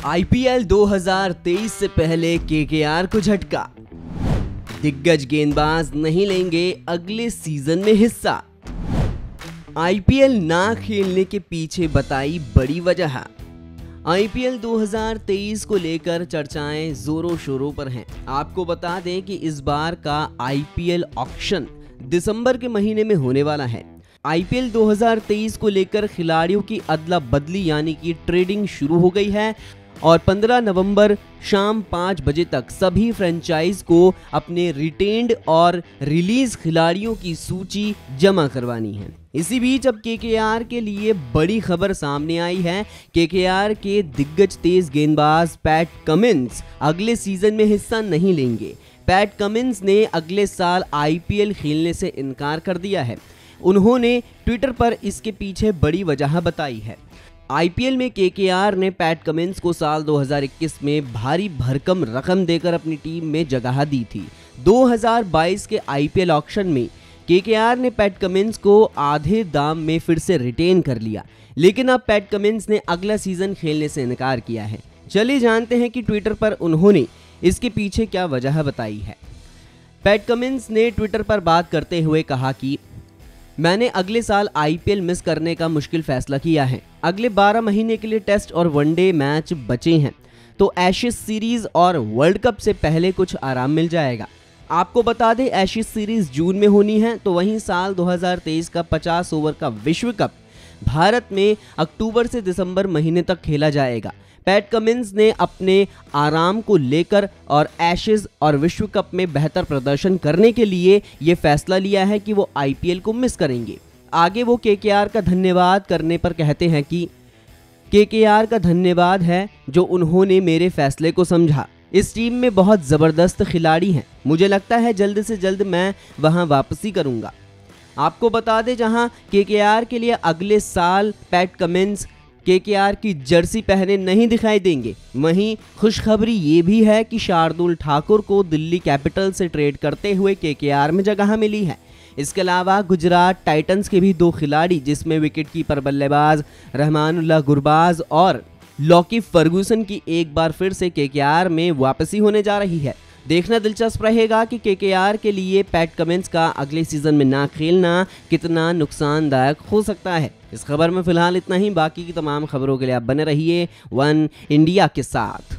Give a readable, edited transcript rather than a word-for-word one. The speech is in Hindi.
आईपीएल 2023 से पहले केकेआर को झटका। दिग्गज गेंदबाज नहीं लेंगे अगले सीजन में हिस्सा। आईपीएल ना खेलने के पीछे बताई बड़ी वजह। आईपीएल 2023 को लेकर चर्चाएं जोरों शोरों पर हैं। आपको बता दें कि इस बार का आईपीएल ऑक्शन दिसंबर के महीने में होने वाला है। आईपीएल 2023 को लेकर खिलाड़ियों की अदला बदली यानी कि ट्रेडिंग शुरू हो गई है और 15 नवंबर शाम 5 बजे तक सभी फ्रेंचाइज को अपने रिटेन्ड और रिलीज खिलाड़ियों की सूची जमा करवानी है। इसी बीच अब केकेआर के लिए बड़ी खबर सामने आई है। केकेआर के दिग्गज तेज गेंदबाज पैट कमिंस अगले सीजन में हिस्सा नहीं लेंगे। पैट कमिंस ने अगले साल आईपीएल खेलने से इनकार कर दिया है। उन्होंने ट्विटर पर इसके पीछे बड़ी वजह बताई है। आईपीएल में केकेआर ने पैट कमिंस को साल 2021 में भारी भरकम रकम देकर अपनी टीम में जगह दी थी। 2022 के आईपीएल ऑक्शन में केकेआर ने पैट कमिंस को आधे दाम में फिर से रिटेन कर लिया, लेकिन अब पैट कमिंस ने अगला सीजन खेलने से इनकार किया है। चलिए जानते हैं कि ट्विटर पर उन्होंने इसके पीछे क्या वजह बताई है। पैट कमिंस ने ट्विटर पर बात करते हुए कहा कि मैंने अगले साल आईपीएल मिस करने का मुश्किल फैसला किया है। अगले 12 महीने के लिए टेस्ट और वनडे मैच बचे हैं, तो एशेज सीरीज और वर्ल्ड कप से पहले कुछ आराम मिल जाएगा। आपको बता दें एशेज सीरीज जून में होनी है, तो वहीं साल 2023 का 50 ओवर का विश्व कप भारत में अक्टूबर से दिसंबर महीने तक खेला जाएगा। पैट कमिंस ने अपने आराम को लेकर और एशेज और विश्व कप में बेहतर प्रदर्शन करने के लिए ये फैसला लिया है कि वो आईपीएल को मिस करेंगे। आगे वो केकेआर का धन्यवाद करने पर कहते हैं कि केकेआर का धन्यवाद है जो उन्होंने मेरे फैसले को समझा। इस टीम में बहुत ज़बरदस्त खिलाड़ी हैं। मुझे लगता है जल्द से जल्द मैं वहां वापसी करूंगा। आपको बता दें जहां केकेआर के लिए अगले साल पैट कमिंस केकेआर की जर्सी पहने नहीं दिखाई देंगे, वहीं खुशखबरी ये भी है कि शार्दुल ठाकुर को दिल्ली कैपिटल से ट्रेड करते हुए केकेआर में जगह मिली है। इसके अलावा गुजरात टाइटंस के भी 2 खिलाड़ी जिसमें विकेटकीपर बल्लेबाज रहमानुल्लाह गुरबाज और लॉकी फर्गूसन की एक बार फिर से केकेआर में वापसी होने जा रही है। देखना दिलचस्प रहेगा कि केकेआर के लिए पैट कमिंस का अगले सीजन में ना खेलना कितना नुकसानदायक हो सकता है। इस खबर में फिलहाल इतना ही। बाकी की तमाम खबरों के लिए आप बने रहिए वन इंडिया के साथ।